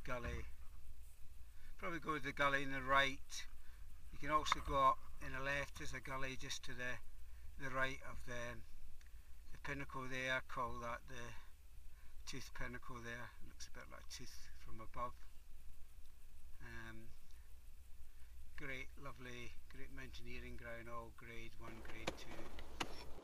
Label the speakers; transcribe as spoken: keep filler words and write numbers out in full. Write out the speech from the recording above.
Speaker 1: gully. Probably go to the gully in the right. You can also go up in the left. There's a gully just to the the right of the the pinnacle there. Call that the tooth pinnacle there. It looks a bit like a tooth from above. Um, great, lovely, great mountaineering ground, all grade one, grade two.